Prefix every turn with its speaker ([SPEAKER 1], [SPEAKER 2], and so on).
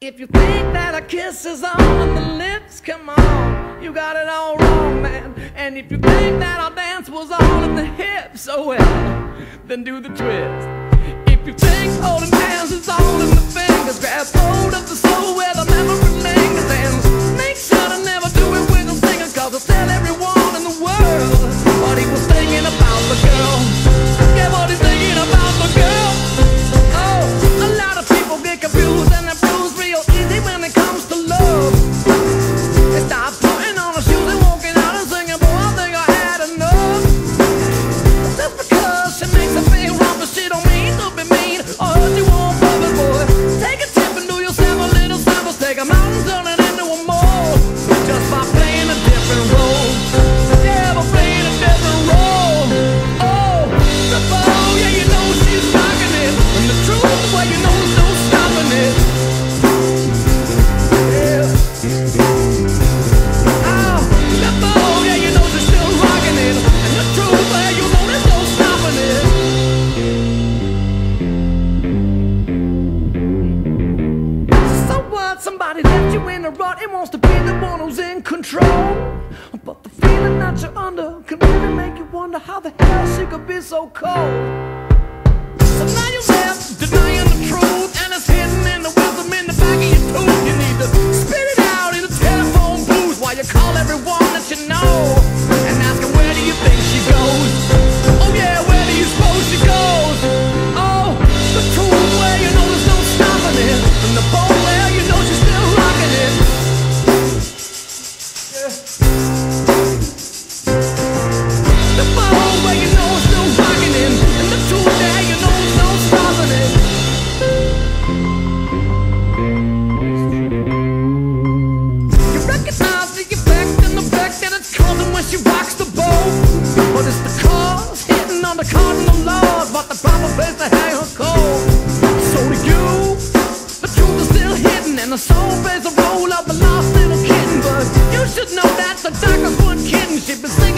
[SPEAKER 1] If you think that a kiss is on the lips, come on, you got it all wrong, man. And if you think that our dance was all in the hips, oh well, then do the twist. If you think holding hands is all in the fingers, grab hold of the soul where the memory lingers, and make sure to never do it with a singer, cause it'll tell everyone in the world what he was thinking about the girl. Yeah, what he's thinking about the girl. Oh, a lot of people get confused and they're bruised real easy when it comes to love. They start putting on their shoes and walking out and singing, boy, I think I had enough. Just because she makes her feel wrong, but she don't mean to be mean or hurt you on purpose, boy. Take a tip and do yourself a little service. Take a mountain, turn it into a mole, just by playing a different role. Yeah, by playing a different role. Oh, the bow, yeah, you know she's rocking it. And the truth, well, you know there's no stopping it. Yeah. Oh, the bow, yeah, you know she's still rocking it. And the truth, well, you know there's no stopping it. So what? Somebody left you in a rut and wants to be the one who's in control. But the feeling that you're under can really make you wonder how the hell she could be so cold. So now you're left denying the truth, and it's hidden in the wisdom in the back of your tooth. You need to spit it out in a telephone booth while you call everyone that you know and ask her, where do you think she goes? Oh yeah, where do you suppose she goes? Oh, the truth, where you know there's no stopping it, and the pole where you know she's still rocking it. Yeah. The pole where you know it's still rocking it, and the truth there you know there's no stopping it. You recognize the effect and the fact that it's causing when she rocks the boat, but it's the cause hitting on the cardinal laws, but the proper place to hang her cold. So to you, the truth is still hidden, and the soul plays a role of a lost little kitten. But you should know that the doctors weren't kidding. She'd been singing